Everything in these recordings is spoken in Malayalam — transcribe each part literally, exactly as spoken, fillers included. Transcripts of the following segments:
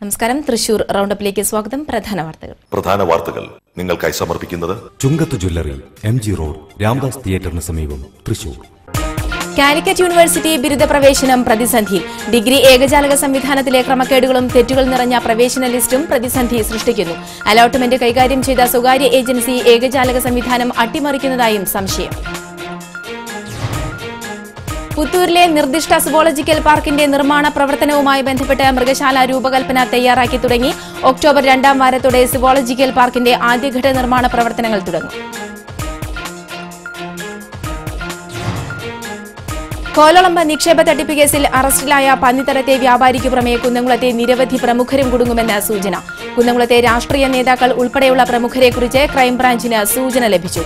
നമസ്കാരം. തൃശൂർ റൗണ്ടപ്പിലേക്ക് സ്വാഗതം. പ്രധാന വാർത്തകൾ പ്രധാന വാർത്തകൾ നിങ്ങൾക്കായി സമർപ്പിക്കുന്നത് Chungath jewellery, M G road, Ramdas തിയേറ്ററിന് സമീപം, തൃശൂർ. കാലിക്കറ്റ് യൂണിവേഴ്സിറ്റി ബിരുദ പ്രവേശനം പ്രതിസന്ധിയിൽ. ഡിഗ്രി ഏകജാലക സംവിധാനത്തിലെ ക്രമക്കേടുകളും തെറ്റുകൾ നിറഞ്ഞ പ്രവേശന ലിസ്റ്റും പ്രതിസന്ധി സൃഷ്ടിക്കുന്നു. അലോട്ട്മെന്റ് കൈകാര്യം ചെയ്ത സ്വകാര്യ ഏജൻസി ഏകജാലക സംവിധാനം അട്ടിമറിക്കുന്നതായും സംശയം. പുത്തൂരിലെ നിർദ്ദിഷ്ട സുവോളജിക്കൽ പാർക്കിന്റെ നിർമ്മാണ പ്രവർത്തനവുമായി ബന്ധപ്പെട്ട് മൃഗശാല രൂപകൽപ്പന തയ്യാറാക്കി തുടങ്ങി. ഒക്ടോബർ രണ്ടാം വാരത്തോടെ സുവോളജിക്കൽ പാർക്കിന്റെ ആദ്യഘട്ട നിർമ്മാണ പ്രവർത്തനങ്ങൾ തുടങ്ങും. കോലളമ്പ് നിക്ഷേപ തട്ടിപ്പ് കേസിൽ അറസ്റ്റിലായ പന്നിത്തരത്തെ വ്യാപാരിക്ക് പുറമെ കുന്നംകുളത്തെ നിരവധി പ്രമുഖരും കുടുങ്ങുമെന്ന് സൂചന. കുന്നംകുളത്തെ രാഷ്ട്രീയ നേതാക്കൾ ഉൾപ്പെടെയുള്ള പ്രമുഖരെക്കുറിച്ച് ക്രൈംബ്രാഞ്ചിന് സൂചന ലഭിച്ചു.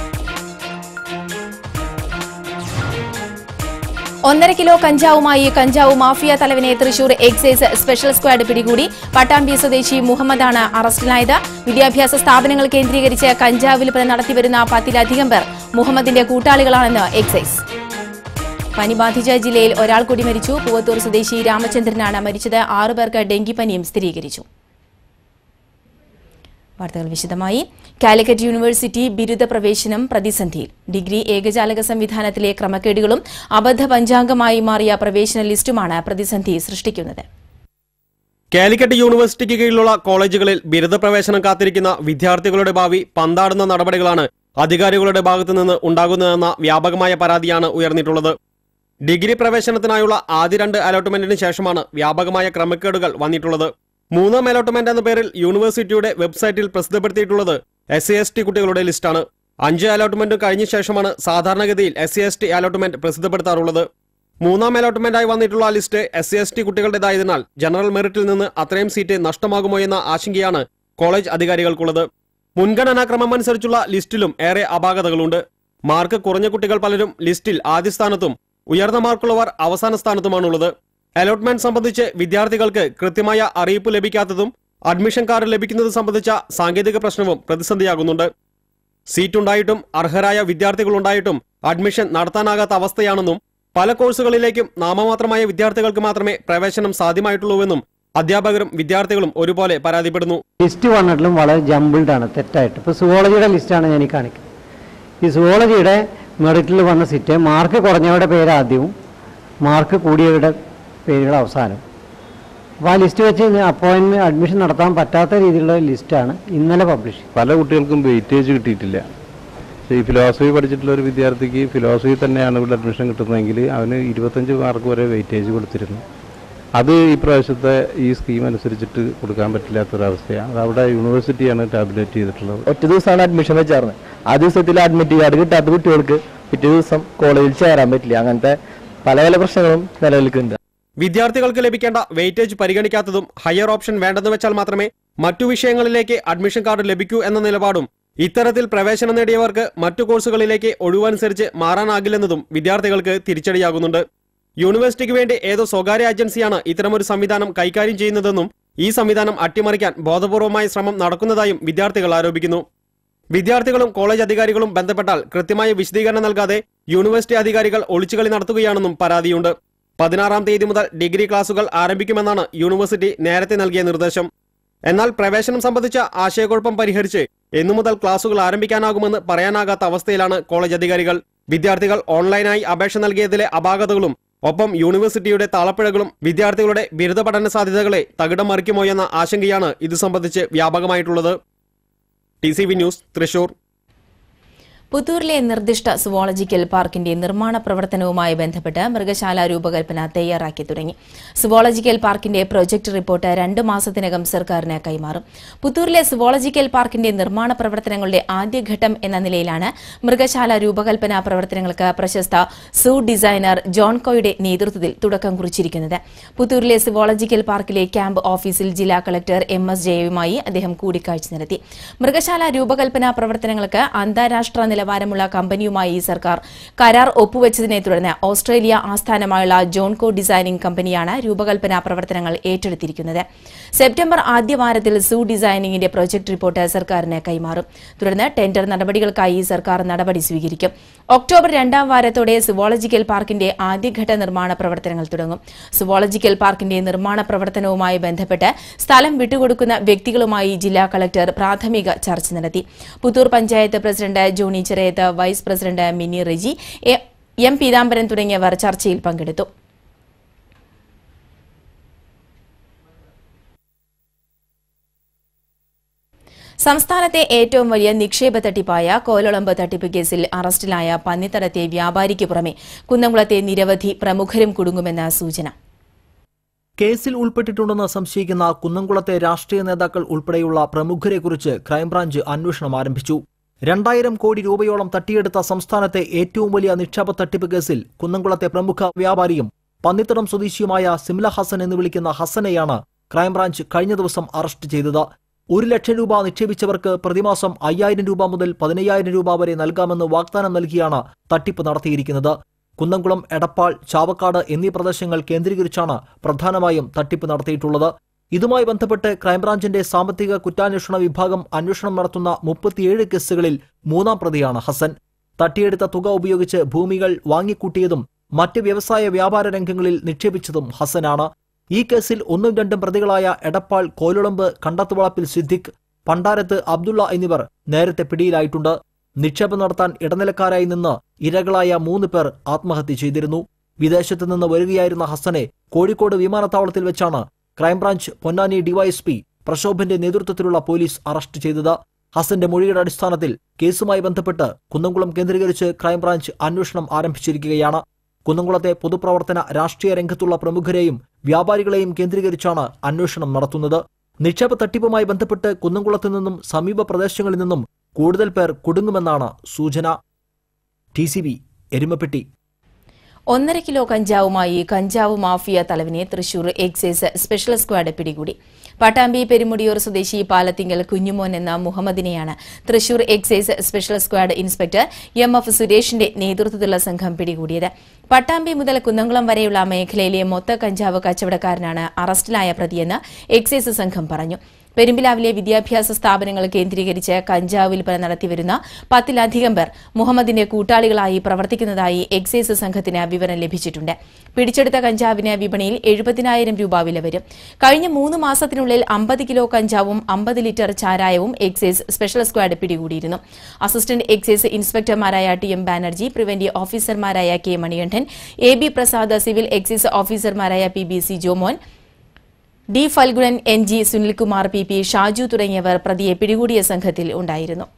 ഒന്നര കിലോ കഞ്ചാവുമായി കഞ്ചാവ് മാഫിയ തലവനെ തൃശൂർ എക്സൈസ് സ്പെഷ്യൽ സ്ക്വാഡ് പിടികൂടി. പട്ടാമ്പി സ്വദേശി മുഹമ്മദാണ് അറസ്റ്റിലായത്. വിദ്യാഭ്യാസ സ്ഥാപനങ്ങൾ കേന്ദ്രീകരിച്ച് കഞ്ചാവ് വിൽപ്പന നടത്തിവരുന്ന പത്തിലധികം പേർ മുഹമ്മദിന്റെ കൂട്ടാളികളാണെന്ന് എക്സൈസ്. പനി ബാധിച്ച ജില്ലയിൽ ഒരാൾ കൂടി മരിച്ചു. പൂവത്തൂർ സ്വദേശി രാമചന്ദ്രനാണ് മരിച്ചത്. ആറുപേർക്ക് ഡെങ്കിപ്പനിയും സ്ഥിരീകരിച്ചു. വാർത്തകൾ വിശദമായി. കാലിക്കറ്റ് യൂണിവേഴ്സിറ്റി ബിരുദ പ്രവേശനം പ്രതിസന്ധിയിൽ. ഡിഗ്രി ഏകജാലക സംവിധാനത്തിലെ ക്രമക്കേടുകളും അബദ്ധ പഞ്ചാംഗമായി മാറിയ പ്രവേശന ലിസ്റ്റുമാണ് പ്രതിസന്ധി സൃഷ്ടിക്കുന്നത്. കാലിക്കറ്റ് യൂണിവേഴ്സിറ്റിക്ക് കീഴിലുള്ള കോളേജുകളിൽ ബിരുദ പ്രവേശനം കാത്തിരിക്കുന്ന വിദ്യാർത്ഥികളുടെ ഭാവി പന്താടുന്ന നടപടികളാണ് അധികാരികളുടെ ഭാഗത്തുനിന്ന് ഉണ്ടാകുന്നതെന്ന വ്യാപകമായ പരാതിയാണ് ഉയർന്നിട്ടുള്ളത്. ഡിഗ്രി പ്രവേശനത്തിനായുള്ള ആദ്യ രണ്ട് അലോട്ട്മെന്റിന് ശേഷമാണ് വ്യാപകമായ ക്രമക്കേടുകൾ വന്നിട്ടുള്ളത്. മൂന്നാം അലോട്ട്മെന്റ് എന്ന പേരിൽ യൂണിവേഴ്സിറ്റിയുടെ വെബ്സൈറ്റിൽ പ്രസിദ്ധപ്പെടുത്തിയിട്ടുള്ളത് എസ് സി എസ് ടി കുട്ടികളുടെ ലിസ്റ്റാണ്. അഞ്ച് അലോട്ട്മെന്റ് കഴിഞ്ഞ ശേഷമാണ് സാധാരണഗതിയിൽ S C S T allotment പ്രസിദ്ധപ്പെടുത്താറുള്ളത്. മൂന്നാം അലോട്ട്മെന്റായി വന്നിട്ടുള്ള list S C S T കുട്ടികളുടേതായതിനാൽ ജനറൽ മെറിറ്റിൽ നിന്ന് അത്രയും സീറ്റ് നഷ്ടമാകുമോ എന്ന ആശങ്കയാണ് കോളേജ് അധികാരികൾക്കുള്ളത്. മുൻഗണനാക്രമം അനുസരിച്ചുള്ള ലിസ്റ്റിലും ഏറെ അപാകതകളുണ്ട്. മാർക്ക് കുറഞ്ഞ കുട്ടികൾ പലരും ലിസ്റ്റിൽ ആദ്യ സ്ഥാനത്തും ഉയർന്ന മാർക്കുള്ളവർ അവസാന സ്ഥാനത്തുമാണുള്ളത്. അലോട്ട്മെന്റ് സംബന്ധിച്ച് വിദ്യാർത്ഥികൾക്ക് കൃത്യമായ അറിയിപ്പ് ലഭിക്കാത്തതും അഡ്മിഷൻ കാർഡ് ലഭിക്കുന്നത് സംബന്ധിച്ച സാങ്കേതിക പ്രശ്നവും പ്രതിസന്ധിയാകുന്നുണ്ട്. സീറ്റുണ്ടായിട്ടും അർഹരായ വിദ്യാർത്ഥികളുണ്ടായിട്ടും അഡ്മിഷൻ നടത്താനാകാത്ത അവസ്ഥയാണെന്നും പല കോഴ്സുകളിലേക്കും നാമമാത്രമായ വിദ്യാർത്ഥികൾക്ക് മാത്രമേ പ്രവേശനം സാധ്യമായിട്ടുള്ളൂവെന്നും അധ്യാപകരും വിദ്യാർത്ഥികളും ഒരുപോലെ പരാതിപ്പെടുന്നു. ലിസ്റ്റ് വന്നിട്ടും വളരെ ജംബിൾഡ് ആണ്, തെറ്റായിട്ട്. ഇപ്പോൾ സുവോളജിയുടെ ലിസ്റ്റാണ് ഞാൻ ഈ കാണിക്കുന്നത്. ഈ സുവോളജിയുടെ മെറിറ്റിൽ വന്ന സീറ്റ് മാർക്ക് കുറഞ്ഞവരുടെ പേര് ആദ്യവും മാർക്ക് കൂടിയവരുടെ പേരുകൾ അവസാനം. അപ്പോൾ ആ ലിസ്റ്റ് വെച്ച് അപ്പോയിൻമെന്റ് അഡ്മിഷൻ നടത്താൻ പറ്റാത്ത രീതിയിലുള്ള ലിസ്റ്റാണ് ഇന്നലെ പബ്ലിഷ്. പല കുട്ടികൾക്കും വെയിറ്റേജ് കിട്ടിയിട്ടില്ല. ഈ ഫിലോസഫി പഠിച്ചിട്ടുള്ള ഒരു വിദ്യാർത്ഥിക്ക് ഫിലോസഫി തന്നെയാണ് ഇവിടെ അഡ്മിഷൻ കിട്ടുന്നതെങ്കിൽ അവന് ഇരുപത്തഞ്ച് മാർക്ക് വരെ വെയിറ്റേജ് കൊടുത്തിരുന്നു. അത് ഈ പ്രാവശ്യത്തെ ഈ സ്കീം അനുസരിച്ചിട്ട് കൊടുക്കാൻ പറ്റില്ലാത്തൊരവസ്ഥയാണ്. അത് അവിടെ യൂണിവേഴ്സിറ്റിയാണ് ടാബ്ലേറ്റ് ചെയ്തിട്ടുള്ളത്. ഒറ്റ ദിവസമാണ് അഡ്മിഷൻ വെച്ചായിരുന്നത്. ആ ദിവസത്തിൽ അഡ്മിറ്റ് കാർഡ് കിട്ടാത്ത കുട്ടികൾക്ക് പിറ്റേ ദിവസം കോളേജിൽ ചേരാൻ പറ്റില്ല. അങ്ങനത്തെ പല പല പ്രശ്നങ്ങളും നിലനിൽക്കുന്നുണ്ട്. വിദ്യാർത്ഥികൾക്ക് ലഭിക്കേണ്ട വെയിറ്റേജ് പരിഗണിക്കാത്തതും ഹയർ ഓപ്ഷൻ വേണ്ടെന്ന് വെച്ചാൽ മാത്രമേ മറ്റു വിഷയങ്ങളിലേക്ക് അഡ്മിഷൻ കാർഡ് ലഭിക്കൂ എന്ന നിലപാടും ഇത്തരത്തിൽ പ്രവേശനം നേടിയവർക്ക് മറ്റു കോഴ്സുകളിലേക്ക് ഒഴിവനുസരിച്ച് മാറാനാകില്ലെന്നതും വിദ്യാർത്ഥികൾക്ക് തിരിച്ചടിയാകുന്നുണ്ട്. യൂണിവേഴ്സിറ്റിക്ക് വേണ്ടി ഏതോ സ്വകാര്യ ഏജൻസിയാണ് ഇത്തരമൊരു സംവിധാനം കൈകാര്യം ചെയ്യുന്നതെന്നും ഈ സംവിധാനം അട്ടിമറിക്കാൻ ബോധപൂർവമായ ശ്രമം നടക്കുന്നതായും വിദ്യാർത്ഥികൾ ആരോപിക്കുന്നു. വിദ്യാർത്ഥികളും കോളേജ് അധികാരികളും ബന്ധപ്പെട്ടാൽ കൃത്യമായ വിശദീകരണം നൽകാതെ യൂണിവേഴ്സിറ്റി അധികാരികൾ ഒളിച്ചുകളി നടത്തുകയാണെന്നും പരാതിയുണ്ട്. പതിനാറാം തീയതി മുതൽ ഡിഗ്രി ക്ലാസുകൾ ആരംഭിക്കുമെന്നാണ് യൂണിവേഴ്സിറ്റി നേരത്തെ നൽകിയ നിർദ്ദേശം. എന്നാൽ പ്രവേശനം സംബന്ധിച്ച ആശയക്കുഴപ്പം പരിഹരിച്ച് എന്നു മുതൽ ക്ലാസുകൾ ആരംഭിക്കാനാകുമെന്ന് പറയാനാകാത്ത അവസ്ഥയിലാണ് കോളേജ് അധികാരികൾ. വിദ്യാർത്ഥികൾ ഓൺലൈനായി അപേക്ഷ നൽകിയതിലെ അപാകതകളും ഒപ്പം യൂണിവേഴ്സിറ്റിയുടെ താളപ്പിഴകളും വിദ്യാർത്ഥികളുടെ ബിരുദ പഠന സാധ്യതകളെ തകിടം മറിക്കുമോ എന്ന ആശങ്കയാണ് ഇത് സംബന്ധിച്ച് വ്യാപകമായിട്ടുള്ളത്. T C V news, Thrissur. പുത്തൂരിലെ നിർദ്ദിഷ്ട സുവോളജിക്കൽ പാർക്കിന്റെ നിർമ്മാണ പ്രവർത്തനവുമായി ബന്ധപ്പെട്ട് മൃഗശാല രൂപകൽപ്പന തയ്യാറാക്കി തുടങ്ങി. സുവോളജിക്കൽ പാർക്കിന്റെ പ്രൊജക്ട് റിപ്പോർട്ട് രണ്ട് മാസത്തിനകം സർക്കാരിന് കൈമാറും. പുത്തൂരിലെ സുവോളജിക്കൽ പാർക്കിന്റെ നിർമ്മാണ പ്രവർത്തനങ്ങളുടെ ആദ്യഘട്ടം എന്ന നിലയിലാണ് മൃഗശാല രൂപകൽപ്പന പ്രവർത്തനങ്ങൾക്ക് പ്രശസ്ത സൂ ഡിസൈനർ ജോൺ കോയുടെ നേതൃത്വത്തിൽ തുടക്കം കുറിച്ചിരിക്കുന്നത്. പുത്തൂരിലെ സുവോളജിക്കൽ പാർക്കിലെ ക്യാമ്പ് ഓഫീസിൽ ജില്ലാ കളക്ടർ എം എസ് ജയയുമായി അദ്ദേഹം കൂടിക്കാഴ്ച നടത്തി. മൃഗശാല രൂപകൽപ്പന പ്രവർത്തനങ്ങൾക്ക് അന്താരാഷ്ട്ര നിലവാരമുള്ള കമ്പനിയുമായി സർക്കാർ കരാർ ഒപ്പുവെച്ചതിനെ തുടർന്ന് ഓസ്ട്രേലിയ ആസ്ഥാനമായുള്ള ജോൺകോ ഡിസൈനിംഗ് കമ്പനിയാണ് രൂപകൽപ്പനാ പ്രവർത്തനങ്ങൾ ഏറ്റെടുത്തിരിക്കുന്നത്. സെപ്റ്റംബർ ആദ്യവാരത്തിൽ സൂ ഡിസൈനിംഗിന്റെ പ്രൊജക്ട് റിപ്പോർട്ട് സർക്കാരിന് കൈമാറും. തുടർന്ന് ടെൻഡർ നടപടികൾക്കായി സർക്കാർ നടപടി സ്വീകരിക്കും. ഒക്ടോബർ രണ്ടാം വാരത്തോടെ സുവോളജിക്കൽ പാർക്കിന്റെ ആദ്യഘട്ട നിർമ്മാണ പ്രവർത്തനങ്ങൾ തുടങ്ങും. സുവോളജിക്കൽ പാർക്കിന്റെ നിർമ്മാണ പ്രവർത്തനവുമായി ബന്ധപ്പെട്ട് സ്ഥലം വിട്ടുകൊടുക്കുന്ന വ്യക്തികളുമായി ജില്ലാ കളക്ടർ പ്രാഥമിക ചർച്ച നടത്തി. Puthur panchayat president Johny Cheriyath, vice president Mini Reji, M Peethambaran തുടങ്ങിയവർ ചർച്ചയിൽ പങ്കെടുത്തു. സംസ്ഥാനത്തെ ഏറ്റവും വലിയ നിക്ഷേപ തട്ടിപ്പായ കോലളമ്പ് തട്ടിപ്പ് കേസിൽ അറസ്റ്റിലായ പന്നിത്തടത്തെ വ്യാപാരിക്ക് പുറമെ കുന്നംകുളത്തെ നിരവധി പ്രമുഖരും കുടുങ്ങുമെന്ന സൂചന. കേസിൽ ഉൾപ്പെട്ടിട്ടുണ്ടെന്ന് സംശയിക്കുന്ന കുന്നംകുളത്തെ രാഷ്ട്രീയ നേതാക്കൾ ഉൾപ്പെടെയുള്ള പ്രമുഖരെക്കുറിച്ച് ക്രൈംബ്രാഞ്ച് അന്വേഷണം ആരംഭിച്ചു. രണ്ടായിരം കോടി രൂപയോളം തട്ടിയെടുത്ത സംസ്ഥാനത്തെ ഏറ്റവും വലിയ നിക്ഷേപ തട്ടിപ്പ് കേസിൽ കുന്നംകുളത്തെ പ്രമുഖ വ്യാപാരിയും പന്നിത്തടം സ്വദേശിയുമായ സിംല ഹസൻ എന്ന് വിളിക്കുന്ന ഹസനെയാണ് ക്രൈംബ്രാഞ്ച് കഴിഞ്ഞ ദിവസം അറസ്റ്റ് ചെയ്തത്. ഒരു ലക്ഷം രൂപ നിക്ഷേപിച്ചവർക്ക് പ്രതിമാസം അയ്യായിരം രൂപ മുതൽ പതിനയ്യായിരം രൂപ വരെ നൽകാമെന്ന് വാഗ്ദാനം നൽകിയാണ് തട്ടിപ്പ് നടത്തിയിരിക്കുന്നത്. കുന്നംകുളം, എടപ്പാൾ, ചാവക്കാട് എന്നീ പ്രദേശങ്ങൾ കേന്ദ്രീകരിച്ചാണ് പ്രധാനമായും തട്ടിപ്പ് നടത്തിയിട്ടുള്ളത്. ഇതുമായി ബന്ധപ്പെട്ട് ക്രൈംബ്രാഞ്ചിന്റെ സാമ്പത്തിക കുറ്റാന്വേഷണ വിഭാഗം അന്വേഷണം നടത്തുന്ന മുപ്പത്തിയേഴ് കേസുകളിൽ മൂന്നാം പ്രതിയാണ് ഹസൻ. തട്ടിയെടുത്ത തുക ഉപയോഗിച്ച് ഭൂമികൾ വാങ്ങിക്കൂട്ടിയതും മറ്റ് വ്യവസായ വ്യാപാര രംഗങ്ങളിൽ നിക്ഷേപിച്ചതും ഹസനാണ്. ഈ കേസിൽ ഒന്നും രണ്ടും പ്രതികളായ എടപ്പാൾ, കോലുളമ്പ്, കണ്ടത്തുവളപ്പിൽ സിദ്ദിഖ്, പണ്ടാരത്ത് അബ്ദുള്ള എന്നിവർ നേരത്തെ പിടിയിലായിട്ടുണ്ട്. നിക്ഷേപം നടത്താൻ ഇടനിലക്കാരായി നിന്ന് ഇരകളായ മൂന്ന് പേർ ആത്മഹത്യ ചെയ്തിരുന്നു. വിദേശത്ത് നിന്ന് വരികയായിരുന്ന ഹസനെ കോഴിക്കോട് വിമാനത്താവളത്തിൽ വെച്ചാണ് ക്രൈംബ്രാഞ്ച് പൊന്നാനി ഡിവൈഎസ്പി പ്രക്ഷോഭന്റെ നേതൃത്വത്തിലുള്ള പോലീസ് അറസ്റ്റ് ചെയ്തത്. ഹസന്റെ മൊഴിയുടെ അടിസ്ഥാനത്തിൽ കേസുമായി ബന്ധപ്പെട്ട് കുന്നംകുളം കേന്ദ്രീകരിച്ച് ക്രൈംബ്രാഞ്ച് അന്വേഷണം ആരംഭിച്ചിരിക്കുകയാണ്. കുന്നംകുളത്തെ പൊതുപ്രവർത്തന രാഷ്ട്രീയ രംഗത്തുള്ള പ്രമുഖരെയും വ്യാപാരികളെയും കേന്ദ്രീകരിച്ചാണ് അന്വേഷണം നടത്തുന്നത്. നിക്ഷേപ തട്ടിപ്പുമായി ബന്ധപ്പെട്ട് കുന്നംകുളത്തു നിന്നും സമീപ പ്രദേശങ്ങളിൽ നിന്നും കൂടുതൽ പേർ കുടുങ്ങുമെന്നാണ് സൂചന. T C B Erumapetty. ഒന്നര കിലോ കഞ്ചാവുമായി കഞ്ചാവ് മാഫിയ തലവനെ തൃശൂർ എക്സൈസ് സ്പെഷ്യൽ സ്ക്വാഡ് പിടികൂടി. പട്ടാമ്പി പെരുമുടിയൂർ സ്വദേശി പാലത്തിങ്കൽ കുഞ്ഞുമോൻ എന്ന മുഹമ്മദിനെയാണ് Thrissur excise special squad inspector M F സുരേഷിന്റെ നേതൃത്വത്തിലുള്ള സംഘം പിടികൂടിയത്. പട്ടാമ്പി മുതൽ കുന്നംകുളം വരെയുള്ള മേഖലയിലെ മൊത്ത കഞ്ചാവ് കച്ചവടക്കാരനാണ് അറസ്റ്റിലായ പ്രതിയെന്ന് എക്സൈസ് സംഘം പറഞ്ഞു. പെരുമ്പിലാവിലെ വിദ്യാഭ്യാസ സ്ഥാപനങ്ങൾ കേന്ദ്രീകരിച്ച് കഞ്ചാവ് വിൽപ്പന നടത്തിവരുന്ന പത്തിലധികം പേർ മുഹമ്മദിന്റെ കൂട്ടാളികളായി പ്രവർത്തിക്കുന്നതായി എക്സൈസ് സംഘത്തിന് വിവരം ലഭിച്ചിട്ടുണ്ട്. പിടിച്ചെടുത്ത കഞ്ചാവിന് വിപണിയിൽ എഴുപതിനായിരം രൂപ വില വരും. കഴിഞ്ഞ മൂന്ന് മാസത്തിനുള്ളിൽ അമ്പത് കിലോ കഞ്ചാവും അമ്പത് ലിറ്റർ ചാരായവും എക്സൈസ് സ്പെഷ്യൽ സ്ക്വാഡ് പിടികൂടിയിരുന്നു. അസിസ്റ്റന്റ് എക്സൈസ് ഇൻസ്പെക്ടർമാരായ ടി എം ബാനർജി, പ്രിവന്റീവ് ഓഫീസർമാരായ K Manikandan, A B Prasad, civil excise ഓഫീസർമാരായ P B C Jomon, D Phalgunan, N G Sunilkumar, P P Shaju തുടങ്ങിയവർ പ്രതിയെ പിടികൂടിയ സംഘത്തിൽ ഉണ്ടായിരുന്നു.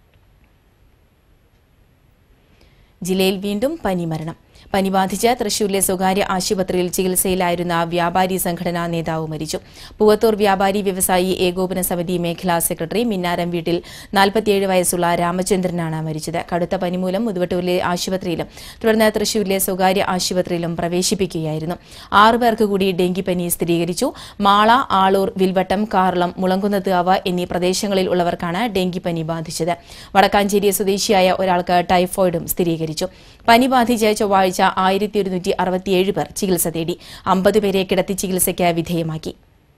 ജില്ലയിൽ വീണ്ടും പനിമരണം. പനി ബാധിച്ച് തൃശൂരിലെ സ്വകാര്യ ആശുപത്രിയിൽ ചികിത്സയിലായിരുന്ന വ്യാപാരി സംഘടനാ നേതാവ് മരിച്ചു. പൂവത്തൂർ വ്യാപാരി വ്യവസായി ഏകോപന സമിതി മേഖലാ സെക്രട്ടറി മിന്നാരം വീട്ടിൽ നാൽപ്പത്തിയേഴ് വയസ്സുള്ള രാമചന്ദ്രനാണ് മരിച്ചത്. കടുത്ത പനി മൂലം മുതുവട്ടൂരിലെ ആശുപത്രിയിലും തുടർന്ന് തൃശൂരിലെ സ്വകാര്യ ആശുപത്രിയിലും പ്രവേശിപ്പിക്കുകയായിരുന്നു. ആറുപേർക്ക് കൂടി ഡെങ്കിപ്പനി സ്ഥിരീകരിച്ചു. മാള, ആളൂർ, വിൽവട്ടം, കാർളം, മുളങ്കുന്നത്ത്കാവ് എന്നീ പ്രദേശങ്ങളിൽ ഉള്ളവർക്കാണ് ഡെങ്കിപ്പനി ബാധിച്ചത്. വടക്കാഞ്ചേരി സ്വദേശിയായ ഒരാൾക്ക് ടൈഫോയിഡും സ്ഥിരീകരിച്ചു. പനി ബാധിച്ച് ചൊവ്വാഴ്ച ആയിരത്തി ഒരുന്നൂറ്റി അറുപത്തിയേഴ് പേർ ചികിത്സ തേടി. അമ്പത് പേരെ കിടത്തി ചികിത്സയ്ക്ക് വിധേയമാക്കി.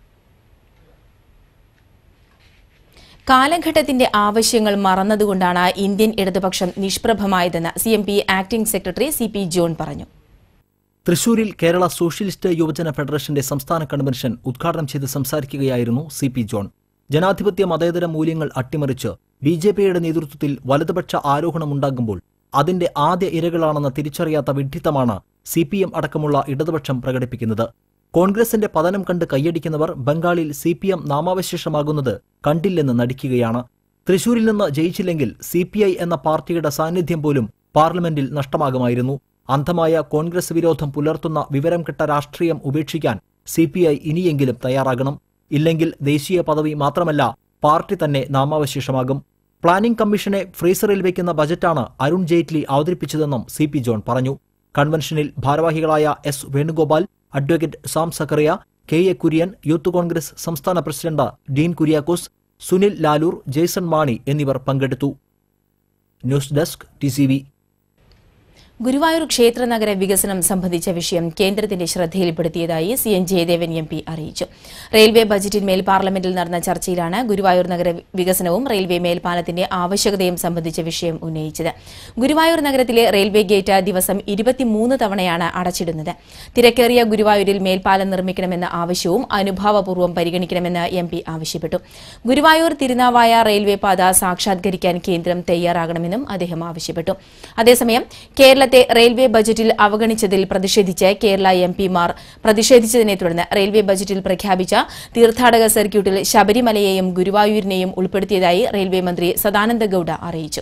കാലഘട്ടത്തിന്റെ ആവശ്യങ്ങൾ മറന്നതുകൊണ്ടാണ് ഇന്ത്യൻ ഇടതുപക്ഷം നിഷ്പ്രഭമായതെന്ന് C M P acting secretary C P John പറഞ്ഞു. തൃശൂരിൽ കേരള സോഷ്യലിസ്റ്റ് യുവജന ഫെഡറേഷന്റെ സംസ്ഥാന കൺവെൻഷൻ ഉദ്ഘാടനം ചെയ്ത് സംസാരിക്കുകയായിരുന്നു സി പി ജോൺ. ജനാധിപത്യ മതേതര മൂല്യങ്ങൾ അട്ടിമറിച്ച് ബി ജെ പിയുടെ നേതൃത്വത്തിൽ വലതുപക്ഷ ആരോഹണമുണ്ടാകുമ്പോൾ അതിന്റെ ആദ്യ ഇരകളാണെന്ന് തിരിച്ചറിയാത്ത വിഡ്ഢിത്തമാണ് സി പി എം അടക്കമുള്ള ഇടതുപക്ഷം പ്രകടിപ്പിക്കുന്നത്. കോൺഗ്രസിന്റെ പതനം കണ്ട് കൈയടിക്കുന്നവർ ബംഗാളിൽ സി പി എം നാമാവശേഷമാകുന്നത് കണ്ടില്ലെന്ന് നടിക്കുകയാണ്. തൃശൂരിൽ നിന്ന് ജയിച്ചില്ലെങ്കിൽ സി പി ഐ എന്ന പാർട്ടിയുടെ സാന്നിധ്യം പോലും പാർലമെന്റിൽ നഷ്ടമാകുമായിരുന്നു. അന്ധമായ കോൺഗ്രസ് വിരോധം പുലർത്തുന്ന വിവരം കെട്ട രാഷ്ട്രീയം ഉപേക്ഷിക്കാൻ സി പി ഐ ഇനിയെങ്കിലും തയ്യാറാകണം. ഇല്ലെങ്കിൽ ദേശീയ പദവി മാത്രമല്ല, പാർട്ടി തന്നെ നാമാവശേഷമാകും. പ്ലാനിംഗ് കമ്മീഷനെ ഫ്രീസറിൽ വയ്ക്കുന്ന ബജറ്റാണ് അരുൺ ജെയ്റ്റ്ലി അവതരിപ്പിച്ചതെന്നും സി പി ജോൺ പറഞ്ഞു. കൺവെൻഷനിൽ ഭാരവാഹികളായ S Venugopal, advocate Sam Zacharia, K A Kurian, youth Congress സംസ്ഥാന പ്രസിഡന്റ് ഡീൻ കുര്യാക്കോസ്, സുനിൽ ലാലൂർ, ജെയ്സൺ മാണി എന്നിവർ പങ്കെടുത്തു. News desk T C B. Guruvayur ക്ഷേത്ര നഗര വികസനം സംബന്ധിച്ച വിഷയം കേന്ദ്രത്തിന്റെ ശ്രദ്ധയിൽപ്പെടുത്തിയതായി C N Jayadevan M P അറിയിച്ചു. റെയിൽവേ ബജറ്റിന്മേൽ പാർലമെന്റിൽ നടന്ന ചർച്ചയിലാണ് ഗുരുവായൂർ നഗര വികസനവും റെയിൽവേ മേൽപ്പാലത്തിന്റെ ആവശ്യകതയും സംബന്ധിച്ച വിഷയം ഉന്നയിച്ചത്. ഗുരുവായൂർ നഗരത്തിലെ റെയിൽവേ ഗേറ്റ് ദിവസം ഇരുപത്തിമൂന്ന് തവണയാണ് അടച്ചിടുന്നത്. തിരക്കേറിയ ഗുരുവായൂരിൽ മേൽപ്പാലം നിർമ്മിക്കണമെന്ന ആവശ്യവും അനുഭാവപൂർവ്വം പരിഗണിക്കണമെന്ന് എം പി ആവശ്യപ്പെട്ടു. ഗുരുവായൂർ തിരുനാവായ റെയിൽവേ പാത സാക്ഷാത്കരിക്കാൻ കേന്ദ്രം തയ്യാറാകണമെന്നും അദ്ദേഹം ആവശ്യപ്പെട്ടു. അതേസമയം കേരള റെയിൽവേ ബജറ്റിൽ അവഗണിച്ചതിൽ പ്രതിഷേധിച്ച് കേരള എം പിമാർ പ്രതിഷേധിച്ചതിനെ തുടർന്ന് റെയിൽവേ ബജറ്റിൽ പ്രഖ്യാപിച്ച തീർത്ഥാടക സർക്യൂട്ടിൽ ശബരിമലയെയും ഗുരുവായൂരിനെയും ഉൾപ്പെടുത്തിയതായി റെയിൽവേ മന്ത്രി സദാനന്ദ ഗൌഡ അറിയിച്ചു.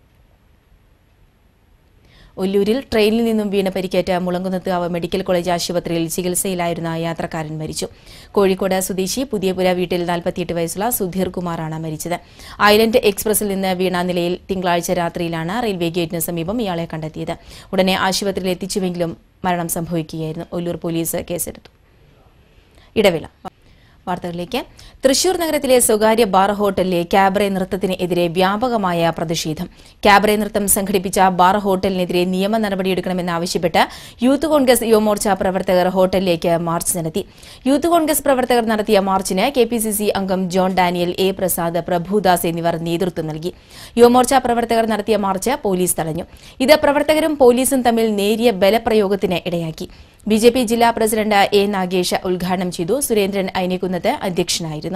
ഒല്ലൂരിൽ ട്രെയിനിൽ നിന്നും വീണ് പരിക്കേറ്റ മുളങ്കുന്നത്തുകാവ് മെഡിക്കൽ കോളേജ് ആശുപത്രിയിൽ ചികിത്സയിലായിരുന്ന യാത്രക്കാരൻ മരിച്ചു. കോഴിക്കോട് സ്വദേശി പുതിയപുര വീട്ടിൽ നാൽപ്പത്തിയെട്ട് വയസ്സുള്ള സുധീർ കുമാറാണ് മരിച്ചത്. ഐലൻഡ് എക്സ്പ്രസിൽ നിന്ന് വീണ നിലയിൽ തിങ്കളാഴ്ച രാത്രിയിലാണ് റെയിൽവേ ഗേറ്റിന് സമീപം ഇയാളെ കണ്ടെത്തിയത്. ഉടനെ ആശുപത്രിയിൽ എത്തിച്ചുവെങ്കിലും മരണം സംഭവിക്കുകയായിരുന്നു. ഒല്ലൂർ പോലീസ് കേസെടുത്തു. ഇടവേള. വാർത്തകളിലേക്ക്. തൃശൂർ നഗരത്തിലെ സ്വകാര്യ ബാർ ഹോട്ടലിലെ ക്യാബറെ നൃത്തത്തിനെതിരെ വ്യാപകമായ പ്രതിഷേധം. ക്യാബറെ നൃത്തം സംഘടിപ്പിച്ച ബാർ ഹോട്ടലിനെതിരെ നിയമ നടപടിയെടുക്കണമെന്നാവശ്യപ്പെട്ട് യൂത്ത് കോൺഗ്രസ് യുവമോർച്ച പ്രവർത്തകർ ഹോട്ടലിലേക്ക് മാർച്ച് നടത്തി. യൂത്ത് കോൺഗ്രസ് പ്രവർത്തകർ നടത്തിയ മാർച്ചിന് കെ പി സി സി അംഗം John Daniel, A Prasad, Prabhudas എന്നിവർ നേതൃത്വം നൽകി. യുവമോർച്ച പ്രവർത്തകർ നടത്തിയ മാർച്ച് പോലീസ് തടഞ്ഞു. ഇത് പ്രവർത്തകരും പോലീസും തമ്മിൽ നേരിയ ബലപ്രയോഗത്തിന് ഇടയാക്കി. ബി ജെ പി ജില്ലാ പ്രസിഡന്റ് എ നാഗേഷ് ഉദ്ഘാടനം ചെയ്തു. സുരേന്ദ്രൻ ഐനിക്കുന്നത്ത് അധ്യക്ഷനായിരുന്നു.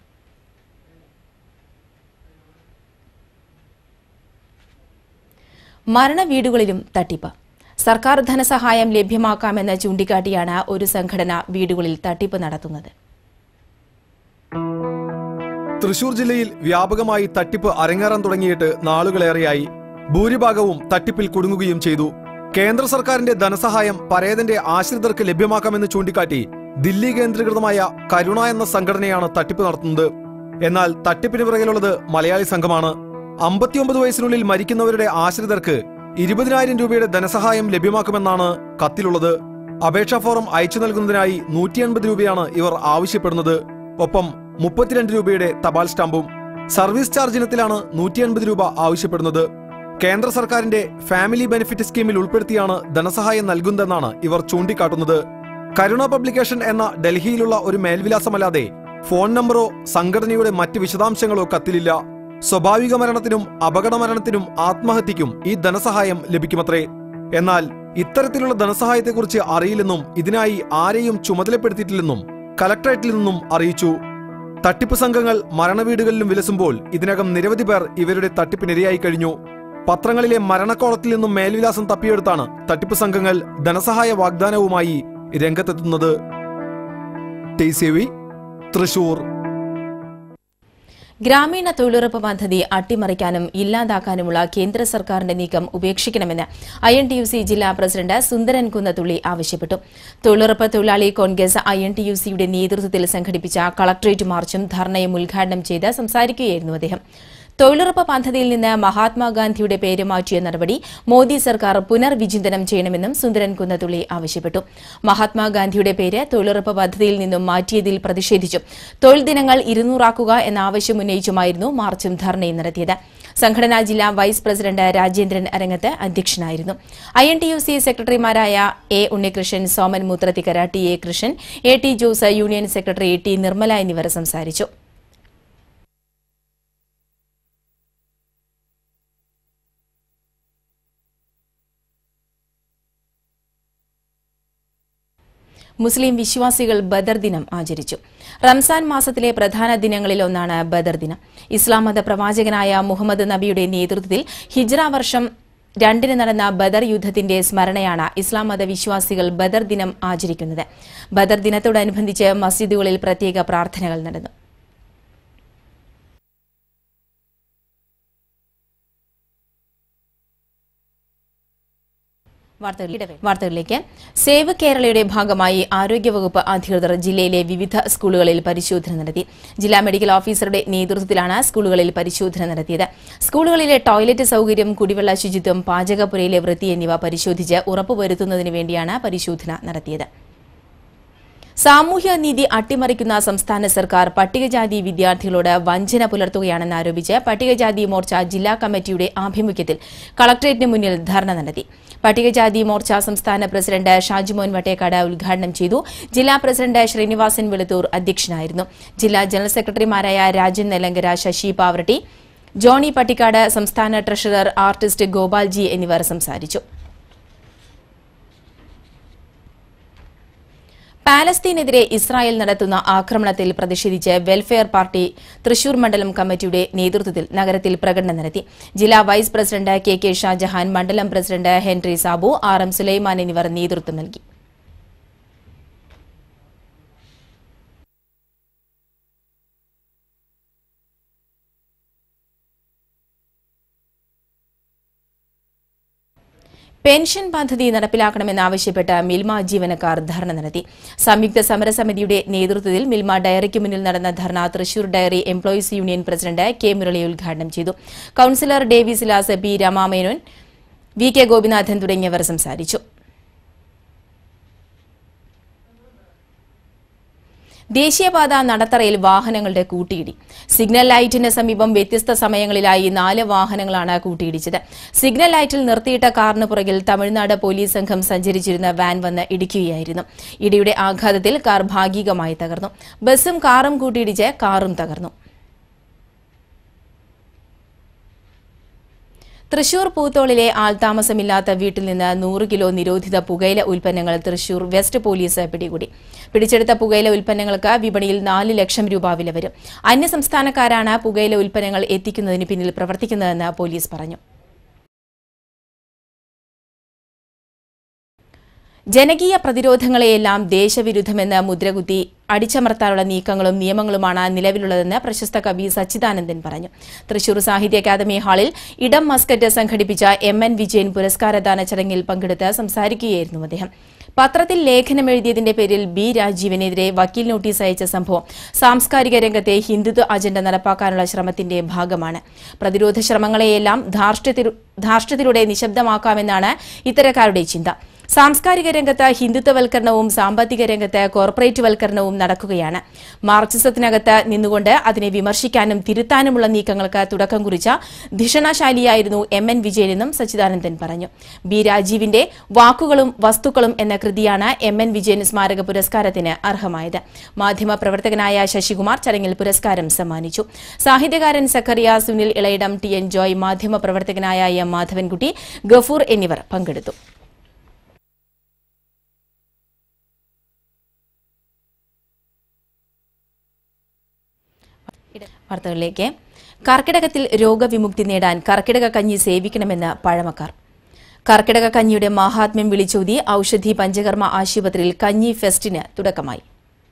മരണവീടുകളിലും തട്ടിപ്പ്. സർക്കാർ ധനസഹായം ലഭ്യമാക്കാമെന്ന് ചൂണ്ടിക്കാട്ടിയാണ് ഒരു സംഘടന വീടുകളിൽ തട്ടിപ്പ് നടത്തുന്നത്. തൃശൂർ ജില്ലയിൽ വ്യാപകമായി തട്ടിപ്പ് അരങ്ങേറാൻ തുടങ്ങിയിട്ട് നാളുകളേറെയായി. ഭൂരിഭാഗവും തട്ടിപ്പിൽ കുടുങ്ങുകയും ചെയ്തു. കേന്ദ്ര സർക്കാരിന്റെ ധനസഹായം പരേതന്റെ ആശ്രിതർക്ക് ലഭ്യമാക്കാമെന്ന് ചൂണ്ടിക്കാട്ടി ദില്ലി കേന്ദ്രീകൃതമായ കരുണ എന്ന സംഘടനയാണ് തട്ടിപ്പ് നടത്തുന്നത്. എന്നാൽ തട്ടിപ്പിന് പിറകിലുള്ളത് മലയാളി സംഘമാണ്. അമ്പത്തിയൊമ്പത് വയസ്സിനുള്ളിൽ മരിക്കുന്നവരുടെ ആശ്രിതർക്ക് ഇരുപതിനായിരം രൂപയുടെ ധനസഹായം ലഭ്യമാക്കുമെന്നാണ് കത്തിലുള്ളത്. അപേക്ഷാ ഫോറം അയച്ചു നൽകുന്നതിനായി നൂറ്റി അൻപത് രൂപയാണ് ഇവർ ആവശ്യപ്പെടുന്നത്. ഒപ്പം മുപ്പത്തിരണ്ട് രൂപയുടെ തപാൽ സ്റ്റാമ്പും. സർവീസ് ചാർജ് ഇനത്തിലാണ് നൂറ്റി അൻപത് രൂപ ആവശ്യപ്പെടുന്നത്. കേന്ദ്ര സർക്കാരിന്റെ ഫാമിലി ബെനിഫിറ്റ് സ്കീമിൽ ഉൾപ്പെടുത്തിയാണ് ധനസഹായം നൽകുന്നതെന്നാണ് ഇവർ ചൂണ്ടിക്കാട്ടുന്നത്. കരുണ പബ്ലിക്കേഷൻ എന്ന ഡൽഹിയിലുള്ള ഒരു മേൽവിലാസമല്ലാതെ ഫോൺ നമ്പറോ സംഘടനയുടെ മറ്റ് വിശദാംശങ്ങളോ കത്തിലില്ല. സ്വാഭാവിക മരണത്തിനും അപകട മരണത്തിനും ആത്മഹത്യയ്ക്കും ഈ ധനസഹായം ലഭിക്കുമത്രേ. എന്നാൽ ഇത്തരത്തിലുള്ള ധനസഹായത്തെക്കുറിച്ച് അറിയില്ലെന്നും ഇതിനായി ആരെയും ചുമതലപ്പെടുത്തിയിട്ടില്ലെന്നും കലക്ടറേറ്റിൽ നിന്നും അറിയിച്ചു. തട്ടിപ്പ് സംഘങ്ങൾ മരണവീടുകളിലും വിലസുമ്പോൾ ഇതിനകം നിരവധി പേർ ഇവരുടെ തട്ടിപ്പിനിരയായി കഴിഞ്ഞു. പത്രങ്ങളിലെ മരണക്കോളത്തിൽ നിന്നും മേൽവിലാസം തപ്പിയെടുത്താണ് തട്ടിപ്പ് സംഘങ്ങൾ ധനസഹായ വാഗ്ദാനവുമായി രംഗത്തെത്തുന്നത്. T C V Thrissur. ഗ്രാമീണ തൊഴിലുറപ്പ് പദ്ധതി അട്ടിമറിക്കാനും ഇല്ലാതാക്കാനുമുള്ള കേന്ദ്ര സർക്കാരിന്റെ നീക്കം ഉപേക്ഷിക്കണമെന്ന് I N T U C ജില്ലാ പ്രസിഡന്റ് സുന്ദരൻ കുന്നത്തുള്ളി ആവശ്യപ്പെട്ടു. തൊഴിലുറപ്പ് തൊഴിലാളി Congress I N T U സിയുടെ നേതൃത്വത്തിൽ സംഘടിപ്പിച്ച കളക്ടറേറ്റ് മാർച്ചും ധർണയും ഉദ്ഘാടനം ചെയ്ത് സംസാരിക്കുകയായിരുന്നു അദ്ദേഹം. തൊഴിലുറപ്പ് പദ്ധതിയിൽ നിന്ന് മഹാത്മാഗാന്ധിയുടെ പേര് മാറ്റിയ നടപടി മോദി സർക്കാർ പുനർവിചിന്തനം ചെയ്യണമെന്നും സുന്ദരൻ കുന്നത്തുള്ളി ആവശ്യപ്പെട്ടു. മഹാത്മാഗാന്ധിയുടെ പേര് തൊഴിലുറപ്പ് പദ്ധതിയിൽ നിന്നും മാറ്റിയതിൽ പ്രതിഷേധിച്ചും തൊഴിൽ ദിനങ്ങൾ ഇരുന്നൂറാക്കുക എന്ന ആവശ്യം ഉന്നയിച്ചുമായിരുന്നു മാർച്ചും ധർണയും നടത്തിയത്. സംഘടനാ ജില്ലാ വൈസ് പ്രസിഡന്റ് രാജേന്ദ്രൻ അരങ്ങത്ത് അധ്യക്ഷനായിരുന്നു. I N T U C സെക്രട്ടറിമാരായ A Unnikrishnan, Soman Moothrathikkara, T A Krishnan, A T Jose, union secretary T Nirmala എന്നിവർ സംസാരിച്ചു. മുസ്ലിം വിശ്വാസികൾ ബദർ ദിനം ആചരിച്ചു. റംസാൻ മാസത്തിലെ പ്രധാന ദിനങ്ങളിലൊന്നാണ് ബദർ ദിനം. ഇസ്ലാം മത പ്രവാചകനായ മുഹമ്മദ് നബിയുടെ നേതൃത്വത്തിൽ ഹിജ്റ വർഷം രണ്ടിന് നടന്ന ബദർ യുദ്ധത്തിന്റെ സ്മരണയാണ് ഇസ്ലാം മത വിശ്വാസികൾ ബദർ ദിനം ആചരിക്കുന്നത്. ബദർ ദിനത്തോടനുബന്ധിച്ച് മസ്ജിദുകളിൽ പ്രത്യേക പ്രാർത്ഥനകൾ നടന്നു. വാർത്തകളിലേക്ക്. സേവ് കേരളയുടെ ഭാഗമായി ആരോഗ്യവകുപ്പ് അധികൃതർ ജില്ലയിലെ വിവിധ സ്കൂളുകളിൽ പരിശോധന നടത്തി. ജില്ലാ മെഡിക്കൽ ഓഫീസറുടെ നേതൃത്വത്തിലാണ് സ്കൂളുകളിൽ പരിശോധന നടത്തിയത്. സ്കൂളുകളിലെ ടോയ്ലറ്റ് സൌകര്യം, കുടിവെള്ള ശുചിത്വം, പാചകപ്പുരയിലെ വൃത്തി എന്നിവ പരിശോധിച്ച് ഉറപ്പുവരുത്തുന്നതിന് വേണ്ടിയാണ് പരിശോധന നടത്തിയത്. സാമൂഹ്യ നീതി അട്ടിമറിക്കുന്ന സംസ്ഥാന സർക്കാർ പട്ടികജാതി വിദ്യാർത്ഥികളോട് വഞ്ചന പുലർത്തുകയാണെന്നാരോപിച്ച് പട്ടികജാതി മോർച്ച ജില്ലാ കമ്മിറ്റിയുടെ ആഭിമുഖ്യത്തിൽ കളക്ടറേറ്റിന് മുന്നിൽ ധർണ നടത്തി. പട്ടികജാതി മോർച്ച സംസ്ഥാന പ്രസിഡന്റ് ഷാജിമോൻ വട്ടേക്കാട് ഉദ്ഘാടനം ചെയ്തു. ജില്ലാ പ്രസിഡന്റ് ശ്രീനിവാസൻ വെളുത്തൂർ അധ്യക്ഷനായിരുന്നു. ജില്ലാ ജനറൽ സെക്രട്ടറിമാരായ രാജൻ നെല്ലങ്കര, ശശി പാവറട്ടി, ജോണി പട്ടിക്കാട്, സംസ്ഥാന ട്രഷറർ ആർട്ടിസ്റ്റ് ഗോപാൽജി എന്നിവർ സംസാരിച്ചു. പാലസ്തീനെതിരെ ഇസ്രായേൽ നടത്തുന്ന ആക്രമണത്തിൽ പ്രതിഷേധിച്ച് വെൽഫെയർ പാർട്ടി തൃശൂർ മണ്ഡലം കമ്മിറ്റിയുടെ നേതൃത്വത്തിൽ നഗരത്തിൽ പ്രകടനം നടത്തി. ജില്ലാ vice president K K Shajahan, മണ്ഡലം president Henry Sabu, R M Sulaiman എന്നിവർ നേതൃത്വം നൽകി. പെൻഷൻ പദ്ധതി നടപ്പിലാക്കണമെന്നാവശ്യപ്പെട്ട് മിൽമ ജീവനക്കാർ ധർണ നടത്തി. സംയുക്ത സമരസമിതിയുടെ നേതൃത്വത്തിൽ മിൽമ ഡയറിക്ക് മുന്നിൽ നടന്ന dharna Thrissur dairy employees union president K Murali ഉദ്ഘാടനം ചെയ്തു. കൌൺസിലർ ഡേവിസിലാസ്, P Ramamenon, V K Gopinathan തുടങ്ങിയവർ സംസാരിച്ചു. ദേശീയപാത നടത്തറയിൽ വാഹനങ്ങളുടെ കൂട്ടിയിടി. സിഗ്നൽ ലൈറ്റിന് സമീപം വ്യത്യസ്ത സമയങ്ങളിലായി നാല് വാഹനങ്ങളാണ് കൂട്ടിയിടിച്ചത്. സിഗ്നൽ ലൈറ്റിൽ നിർത്തിയിട്ട കാറിന് പുറകിൽ തമിഴ്നാട് പോലീസ് സംഘം സഞ്ചരിച്ചിരുന്ന വാൻ വന്ന് ഇടിക്കുകയായിരുന്നു. ഇടിയുടെ ആഘാതത്തിൽ കാർ ഭാഗികമായി തകർന്നു. ബസും കാറും കൂട്ടിയിടിച്ച് കാറും തകർന്നു. തൃശൂർ പൂത്തോളിലെ ആൾതാമസമില്ലാത്ത വീട്ടിൽ നിന്ന് നൂറ് കിലോ നിരോധിത പുകയില ഉൽപ്പന്നങ്ങൾ തൃശൂർ വെസ്റ്റ് പോലീസ് പിടികൂടി. പിടിച്ചെടുത്ത പുകയില ഉൽപ്പന്നങ്ങൾക്ക് വിപണിയിൽ നാല് ലക്ഷം രൂപ വില വരും. അന്യസംസ്ഥാനക്കാരാണ് പുകയില ഉൽപ്പന്നങ്ങൾ എത്തിക്കുന്നതിന് പിന്നിൽ പ്രവർത്തിക്കുന്നതെന്ന് പോലീസ് പറഞ്ഞു. ജനകീയ പ്രതിരോധങ്ങളെയെല്ലാം ദേശവിരുദ്ധമെന്ന് മുദ്രകുത്തി അടിച്ചമർത്താനുള്ള നീക്കങ്ങളും നിയമങ്ങളുമാണ് നിലവിലുള്ളതെന്ന് പ്രശസ്ത കവി സച്ചിദാനന്ദൻ പറഞ്ഞു. തൃശൂർ സാഹിത്യ അക്കാദമി ഹാളിൽ ഇടം മസ്കറ്റ് സംഘടിപ്പിച്ച എം എൻ വിജയൻ പുരസ്കാരദാന ചടങ്ങിൽ പങ്കെടുത്ത് സംസാരിക്കുകയായിരുന്നു അദ്ദേഹം. പത്രത്തിൽ ലേഖനമെഴുതിയതിന്റെ പേരിൽ ബി രാജീവനെതിരെ വക്കീൽ നോട്ടീസ് അയച്ച സംഭവം സാംസ്കാരിക രംഗത്തെ ഹിന്ദുത്വ അജണ്ട നടപ്പാക്കാനുള്ള ശ്രമത്തിന്റെ ഭാഗമാണ്. പ്രതിരോധ ശ്രമങ്ങളെയെല്ലാം ധാർഷ്ട്യത്തിലൂടെ നിശബ്ദമാക്കാമെന്നാണ് ഇത്തരക്കാരുടെ ചിന്ത. സാംസ്കാരിക രംഗത്ത് ഹിന്ദുത്വവൽക്കരണവും സാമ്പത്തിക രംഗത്ത് കോർപ്പറേറ്റ് വൽക്കരണവും നടക്കുകയാണ്. മാർക്സിസത്തിനകത്ത് നിന്നുകൊണ്ട് അതിനെ വിമർശിക്കാനും തിരുത്താനുമുള്ള നീക്കങ്ങൾക്ക് തുടക്കം കുറിച്ച ധിഷണശാലിയായിരുന്നു എം എൻ വിജയനെന്നും സച്ചിദാനന്ദൻ പറഞ്ഞു. ബി രാജീവിന്റെ വാക്കുകളും വസ്തുക്കളും എന്ന കൃതിയാണ് എം എൻ വിജയൻ സ്മാരക പുരസ്കാരത്തിന് അർഹമായത്. മാധ്യമപ്രവർത്തകനായ ശശികുമാർ ചടങ്ങിൽ പുരസ്കാരം സമ്മാനിച്ചു. സാഹിത്യകാരൻ Zacharia, Sunil Elayidom, T N Joy, മാധ്യമപ്രവർത്തകനായ എം മാധവൻകുട്ടി, ഗഫൂർ എന്നിവർ പങ്കെടുത്തു. വാർത്തകളിലേക്ക്. കർക്കിടകത്തിൽ രോഗവിമുക്തി നേടാൻ കർക്കിടക കഞ്ഞി സേവിക്കണമെന്ന് പഴമക്കാർ. കർക്കിടക കഞ്ഞിയുടെ മാഹാത്മ്യം വിളിച്ചോതി ഔഷധി പഞ്ചകർമ്മ ആശുപത്രിയിൽ കഞ്ഞി ഫെസ്റ്റിന് തുടക്കമായി.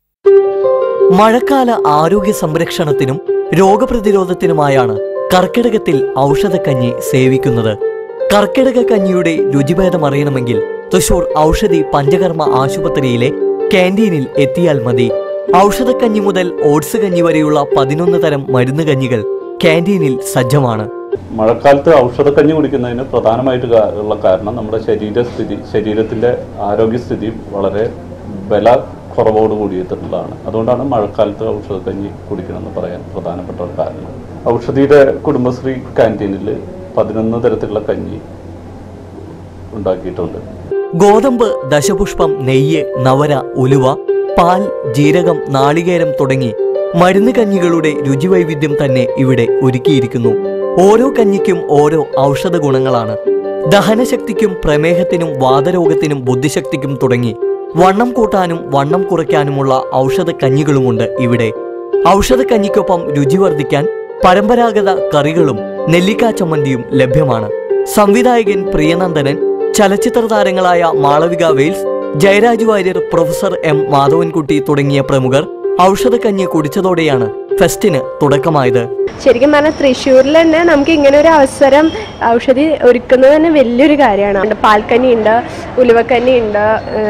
മഴക്കാല ആരോഗ്യ സംരക്ഷണത്തിനും രോഗപ്രതിരോധത്തിനുമായാണ് കർക്കിടകത്തിൽ ഔഷധക്കഞ്ഞി സേവിക്കുന്നത്. കർക്കിടക കഞ്ഞിയുടെ രുചിഭേദം അറിയണമെങ്കിൽ തൃശൂർ ഔഷധി പഞ്ചകർമ്മ ആശുപത്രിയിലെ ക്യാന്റീനിൽ എത്തിയാൽ മതി. ഔഷധക്കഞ്ഞി മുതൽ ഓട്സ് കഞ്ഞി വരെയുള്ള പതിനൊന്ന് തരം മരുന്ന് കഞ്ഞികൾ ക്യാന്റീനിൽ സജ്ജമാണ്. മഴക്കാലത്ത് ഔഷധക്കഞ്ഞി കുടിക്കുന്നതിന് പ്രധാനമായിട്ട് ഉള്ള കാരണം നമ്മുടെ ശരീരസ്ഥിതി ശരീരത്തിൻ്റെ ആരോഗ്യസ്ഥിതി വളരെ ബല കുറവോട് കൂടിയിട്ടുള്ളതാണ്. അതുകൊണ്ടാണ് മഴക്കാലത്ത് ഔഷധക്കഞ്ഞി കുടിക്കണമെന്ന് പറയാൻ പ്രധാനപ്പെട്ട ഒരു കാരണം. ഔഷധിയുടെ കുടുംബശ്രീ ക്യാന്റീനിൽ പതിനൊന്ന് തരത്തിലുള്ള കഞ്ഞി ഉണ്ടാക്കിയിട്ടുണ്ട്. ഗോതമ്പ്, ദശപുഷ്പം, നെയ്യ്, നവര, ഉലുവ, പാൽ, ജീരകം, നാളികേരം തുടങ്ങി മരുന്ന് കഞ്ഞികളുടെ രുചിവൈവിധ്യം തന്നെ ഇവിടെ ഒരുക്കിയിരിക്കുന്നു. ഓരോ കഞ്ഞിക്കും ഓരോ ഔഷധ ഗുണങ്ങളാണ്. ദഹനശക്തിക്കും പ്രമേഹത്തിനും വാതരോഗത്തിനും ബുദ്ധിശക്തിക്കും തുടങ്ങി വണ്ണം കൂട്ടാനും വണ്ണം കുറയ്ക്കാനുമുള്ള ഔഷധ കഞ്ഞികളുമുണ്ട് ഇവിടെ. ഔഷധ കഞ്ഞിക്കൊപ്പം രുചി വർദ്ധിക്കാൻ പരമ്പരാഗത കറികളും നെല്ലിക്കാ ചമ്മന്തിയും ലഭ്യമാണ്. സംവിധായകൻ പ്രിയനന്ദനൻ, ചലച്ചിത്ര താരങ്ങളായ Malavika Wales, Jayaraj Warrier, professor M Madhavankutty തുടങ്ങിയ പ്രമുഖർ ഔഷധക്കഞ്ഞി കുടിച്ചതോടെയാണ് ഫെസ്റ്റിന് തുടക്കമായത്. ശരിക്കും പറഞ്ഞാൽ തൃശ്ശൂരിൽ തന്നെ നമുക്ക് ഇങ്ങനെ ഒരു അവസരം ഔഷധി ഒരുക്കുന്നത് തന്നെ വലിയൊരു കാര്യമാണ്. പാൽക്കഞ്ഞി ഉണ്ട്, ഉലുവക്കഞ്ഞി ഉണ്ട്,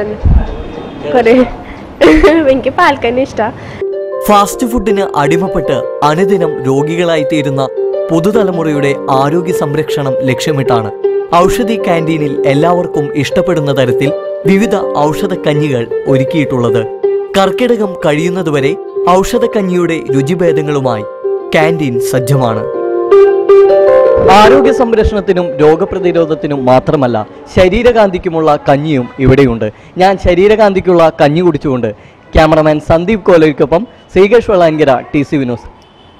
കുറേ എനിക്ക് പാൽക്കഞ്ഞി ഇഷ്ടമാണ്. ഫാസ്റ്റ് ഫുഡിന് അടിമപ്പെട്ട് അനുദിനം രോഗികളായിത്തീരുന്ന പുതുതലമുറയുടെ ആരോഗ്യ സംരക്ഷണം ലക്ഷ്യമിട്ടാണ് ഔഷധി ക്യാന്റീനിൽ എല്ലാവർക്കും ഇഷ്ടപ്പെടുന്ന തരത്തിൽ വിവിധ ഔഷധക്കഞ്ഞികൾ ഒരുക്കിയിട്ടുള്ളത്. കർക്കിടകം കഴിയുന്നതുവരെ ഔഷധക്കഞ്ഞിയുടെ രുചിഭേദങ്ങളുമായി കാന്റീൻ സജ്ജമാണ്. ആരോഗ്യ സംരക്ഷണത്തിനും രോഗപ്രതിരോധത്തിനും മാത്രമല്ല ശരീരകാന്തിക്കുമുള്ള കഞ്ഞിയും ഇവിടെയുണ്ട്. ഞാൻ ശരീരകാന്തിക്കുള്ള കഞ്ഞി കുടിച്ചുകൊണ്ട് ക്യാമറമാൻ സന്ദീപ് കോലയ്ക്കൊപ്പം Sreekesh Vellankara, T C V news.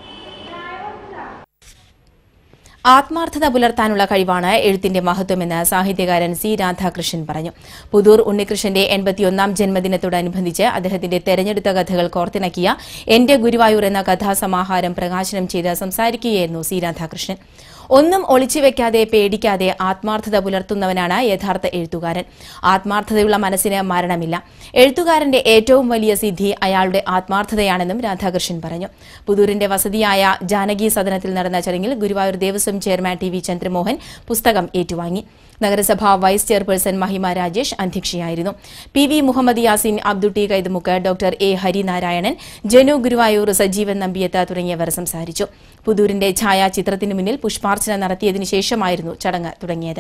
ആത്മാർത്ഥത പുലർത്താനുള്ള കഴിവാണ് എഴുത്തിന്റെ മഹത്വമെന്ന് സാഹിത്യകാരൻ സി രാധാകൃഷ്ണൻ പറഞ്ഞു. പുതൂർ ഉണ്ണികൃഷ്ണന്റെ എൺപത്തിയൊന്നാം ജന്മദിനത്തോടനുബന്ധിച്ച് അദ്ദേഹത്തിന്റെ തെരഞ്ഞെടുത്ത കഥകൾ കോർത്തിണക്കിയ എന്റെ ഗുരുവായൂർ എന്ന കഥാസമാഹാരം പ്രകാശനം ചെയ്ത് സംസാരിക്കുകയായിരുന്നു സി രാധാകൃഷ്ണൻ. ഒന്നും ഒളിച്ചുവെക്കാതെ പേടിക്കാതെ ആത്മാർത്ഥത പുലർത്തുന്നവനാണ് യഥാർത്ഥ എഴുത്തുകാരൻ. ആത്മാർത്ഥതയുള്ള മനസ്സിന് മരണമില്ല. എഴുത്തുകാരന്റെ ഏറ്റവും വലിയ സിദ്ധി അയാളുടെ ആത്മാർത്ഥതയാണെന്നും രാധാകൃഷ്ണൻ പറഞ്ഞു. പുതൂരിന്റെ വസതിയായ ജാനകി സദനത്തിൽ നടന്ന ചടങ്ങിൽ Guruvayur Devaswom chairman T V Chandramohan പുസ്തകം ഏറ്റുവാങ്ങി. നഗരസഭാ വൈസ് ചെയർപേഴ്സൺ മഹിമ രാജേഷ് അധ്യക്ഷയായിരുന്നു. P V Muhammed Yasin, Abdutty Kaithamukku, doctor A Harinarayanan, Janu Guruvayur, Sajeevan Nambiyath തുടങ്ങിയവർ സംസാരിച്ചു. പുതൂരിന്റെ ഛായാചിത്രത്തിനു മുന്നിൽ പുഷ്പാർച്ചന നടത്തിയതിനു ശേഷമായിരുന്നു ചടങ്ങ് തുടങ്ങിയത്.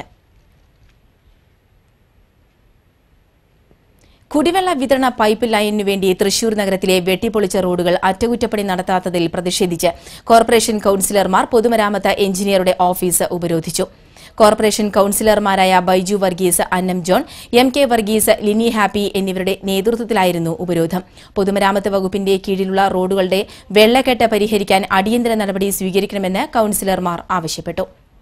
കുടിവെള്ള വിതരണ പൈപ്പ് ലൈനിനു വേണ്ടി തൃശൂർ നഗരത്തിലെ വെട്ടിപ്പൊളിച്ച റോഡുകൾ അറ്റകുറ്റപ്പണി നടത്താത്തതിൽ പ്രതിഷേധിച്ച് കോർപ്പറേഷൻ കൌൺസിലർമാർ പൊതുമരാമത്ത് എഞ്ചിനീയറുടെ ഓഫീസ് ഉപരോധിച്ചു. Corporation കൌൺസിലർമാരായ Baiju Varghese, Annam John, M K Varghese, Lini Happy എന്നിവരുടെ നേതൃത്വത്തിലായിരുന്നു ഉപരോധം. പൊതുമരാമത്ത് വകുപ്പിന്റെ കീഴിലുള്ള റോഡുകളുടെ വെള്ളക്കെട്ട് പരിഹരിക്കാൻ അടിയന്തര നടപടി സ്വീകരിക്കണമെന്ന് കൌൺസിലർമാർ ആവശ്യപ്പെട്ടു.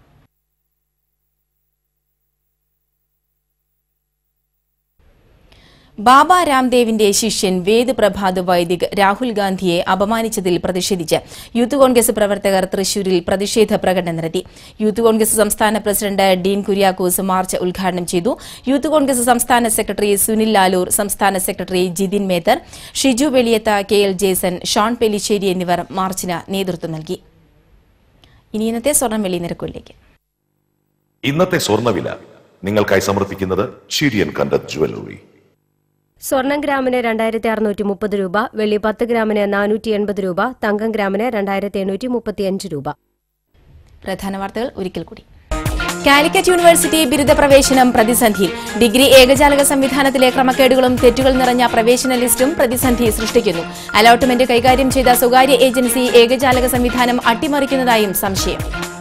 ബാബ രാംദേവിന്റെ ശിഷ്യൻ വേദ് പ്രഭാത് വൈദിക് രാഹുൽ ഗാന്ധിയെ അപമാനിച്ചതിൽ പ്രതിഷേധിച്ച് യൂത്ത് കോൺഗ്രസ് പ്രവർത്തകർ തൃശൂരിൽ പ്രതിഷേധ പ്രകടനം നടത്തി. യൂത്ത് കോൺഗ്രസ് സംസ്ഥാന പ്രസിഡന്റ് ഡീൻ കുര്യാക്കോസ് മാർച്ച് ഉദ്ഘാടനം ചെയ്തു. യൂത്ത് കോൺഗ്രസ് സംസ്ഥാന സെക്രട്ടറി സുനിൽ ലാലൂർ, സംസ്ഥാന secretary Jithin Mether, Shiju Veliyath, K L Jason, Shone Pellissery എന്നിവർ മാർച്ചിന് നേതൃത്വം നൽകി. ഇനി ഇന്നത്തെ സ്വർണം വെള്ളി നിരക്കുകളിലേക്ക്. ഇന്നത്തെ സ്വർണ്ണവില നിങ്ങൾക്കായി സമർപ്പിക്കുന്നത് ഷീരിയൻ കണ്ടത് ജുവലറി. സ്വർണം ഗ്രാമിന് രണ്ടായിരത്തി അറുന്നൂറ്റി മുപ്പത് രൂപ, വെള്ളി പത്ത് ഗ്രാമിന് നാനൂറ്റി എൺപത് രൂപ, തങ്കം ഗ്രാമിന് രണ്ടായിരത്തി എണ്ണൂറ്റി മുപ്പത്തിയഞ്ച് രൂപ. പ്രധാന വാർത്തകൾ ഒരിക്കൽ കൂടി. കാലിക്കറ്റ് യൂണിവേഴ്സിറ്റി ബിരുദ പ്രവേശനം പ്രതിസന്ധിയിൽ. ഡിഗ്രി ഏകജാലക സംവിധാനത്തിലെ ക്രമക്കേടുകളും തെറ്റുകൾ നിറഞ്ഞ പ്രവേശന ലിസ്റ്റും പ്രതിസന്ധി സൃഷ്ടിക്കുന്നു. അലോട്ട്മെന്റ് കൈകാര്യം ചെയ്ത സ്വകാര്യ ഏജൻസി ഏകജാലക സംവിധാനം അട്ടിമറിക്കുന്നതായും സംശയം.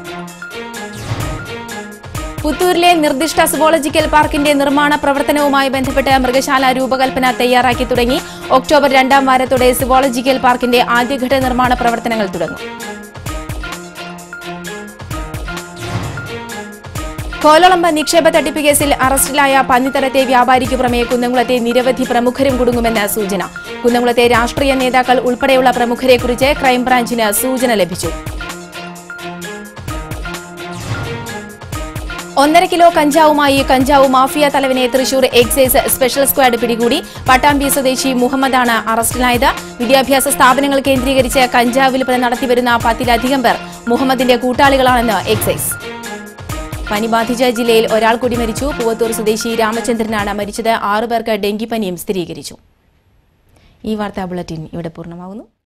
പുത്തൂരിലെ നിർദ്ദിഷ്ട സുവോളജിക്കൽ പാർക്കിന്റെ നിർമ്മാണ പ്രവർത്തനവുമായി ബന്ധപ്പെട്ട് മൃഗശാല രൂപകൽപ്പന തയ്യാറാക്കി തുടങ്ങി. ഒക്ടോബർ രണ്ടാം വാരത്തോടെ സുവോളജിക്കൽ പാർക്കിന്റെ ആദ്യഘട്ട നിർമ്മാണ പ്രവർത്തനങ്ങൾ തുടങ്ങും. കോലോളമ്പ് നിക്ഷേപ തട്ടിപ്പ് കേസിൽ അറസ്റ്റിലായ പന്നിത്തരത്തെ വ്യാപാരിക്ക് പുറമെ കുന്നംകുളത്തെ നിരവധി പ്രമുഖരും കുടുങ്ങുമെന്ന് സൂചന. കുന്നംകുളത്തെ രാഷ്ട്രീയ നേതാക്കൾ ഉൾപ്പെടെയുള്ള പ്രമുഖരെക്കുറിച്ച് ക്രൈംബ്രാഞ്ചിന് സൂചന ലഭിച്ചു. ഒന്നര കിലോ കഞ്ചാവുമായി കഞ്ചാവ് മാഫിയ തലവനെ തൃശൂർ എക്സൈസ് സ്പെഷ്യൽ സ്ക്വാഡ് പിടികൂടി. പട്ടാമ്പി സ്വദേശി മുഹമ്മദാണ് അറസ്റ്റിലായത്. വിദ്യാഭ്യാസ സ്ഥാപനങ്ങൾ കേന്ദ്രീകരിച്ച് കഞ്ചാവ് വിൽപ്പന നടത്തിവരുന്ന പത്തിലധികം പേർ മുഹമ്മദിന്റെ കൂട്ടാളികളാണെന്ന് എക്സൈസ്. പനി ബാധിച്ച ജില്ലയിൽ ഒരാൾ കൂടി മരിച്ചു. പൂവത്തൂർ സ്വദേശി രാമചന്ദ്രനാണ് മരിച്ചത്. ആറുപേർക്ക് ഡെങ്കിപ്പനിയും സ്ഥിരീകരിച്ചു. ഈ വാർത്താ ബുള്ളറ്റിൻ ഇവിടെ പൂർണ്ണമാകുന്നു.